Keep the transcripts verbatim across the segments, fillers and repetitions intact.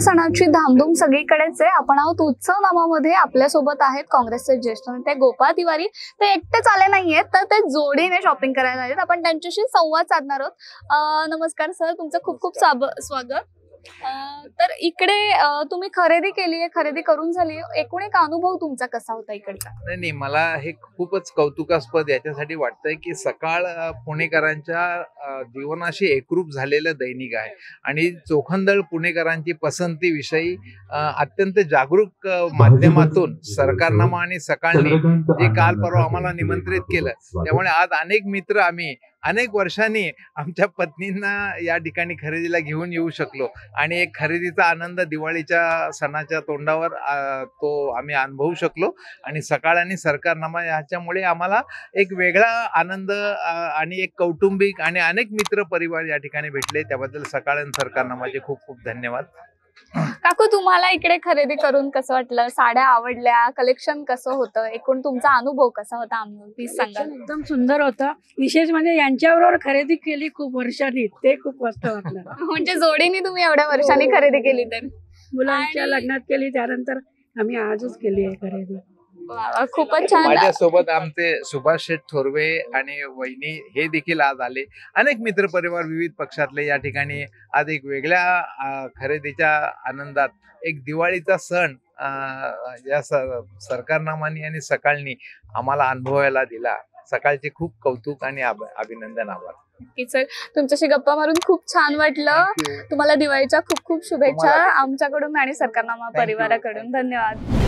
सणाची धामधूम सगळीकडेच आहे। आपण आहोत उत्सव नामामध्ये। आपल्या सोबत आहेत काँग्रेसचे ज्येष्ठ नेते गोपाळ तिवारी। ते एकटेच आले नाहीयेत, तर ते जोडीने शॉपिंग करायला आलेत। आपण त्यांच्याशी संवाद साधणार आहोत। नमस्कार सर, तुमचं खूप खूप स्वागत। तर इकडे तुम्ही खरेदी केली आहे, खरेदी करून झाली, एकूण एक अनुभव तुमचा कसा होता इकडचा? नाही नाही, मला हे खूपच कौतुकास्पद याच्यासाठी वाटतंय की सकाळ पुणेकरांच्या जीवनाशी एकरूप झालेलं दैनिक आहे आणि चोखंदळ पुणेकरांची पसंती विषयी अत्यंत जागरूक माध्यमातून सरकारनामा आणि सकाळने जे काल परवा आम्हाला निमंत्रित केलं, त्यामुळे आज अनेक मित्र आम्ही अनेक वर्षांनी आमच्या पत्नींना या ठिकाणी खरेदीला घेऊन येऊ शकलो आणि एक खरेदीचा आनंद दिवाळीच्या सणाच्या तोंडावर तो आम्ही अनुभवू शकलो। आणि सकाळ आणि सरकारनामा ह्याच्यामुळे आम्हाला एक वेगळा आनंद आणि एक कौटुंबिक आणि अनेक मित्र परिवार या ठिकाणी भेटले। त्याबद्दल सकाळ आणि सरकारनामाचे खूप खूप धन्यवाद। काकू, तुम्हाला इकडे खरेदी करून कसं वाटलं? साड्या आवडल्या? कलेक्शन कसं होतं? एकूण तुमचा अनुभव कसा होता आम्हाला प्लीज सांगा। एकदम सुंदर होता। विशेष म्हणजे यांच्याबरोबर खरेदी केली खूप वर्षांनी, ते खूप मस्त वाटलं। म्हणजे जोडीने तुम्ही एवढ्या वर्षांनी खरेदी केली? तर मुलांच्या लग्नात केली, त्यानंतर आम्ही आजच केली आहे खरेदी। खूपच छान। माझ्यासोबत आमचे सुभाष शेठ थोरवे आणि वहिनी हे देखील आज आले। अनेक मित्र परिवार विविध पक्षातले या ठिकाणी आज एक वेगळ्या खरेदीच्या आनंदात एक दिवाळीचा सण या सरकारनामानी आणि सकाळनी आम्हाला अनुभवायला दिला। सकाळचे खूप कौतुक आणि अभिनंदन, आभार। नक्की सर, तुमच्याशी गप्पा मारून खूप छान वाटलं। तुम्हाला दिवाळीच्या खूप खूप शुभेच्छा आमच्याकडून आणि सरकारनामा परिवाराकडून। धन्यवाद।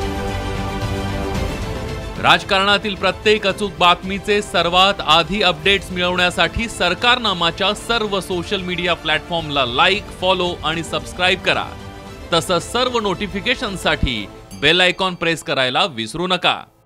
राजकारणातील प्रत्येक अचूक बातमीचे सर्वात आधी अपडेट्स मिळवण्यासाठी सरकारनामाच्या सर्व सोशल मीडिया प्लॅटफॉर्मला लाईक, फॉलो आणि सबस्क्राईब करा। तसंच सर्व नोटिफिकेशनसाठी बेल आयकॉन प्रेस करायला विसरू नका।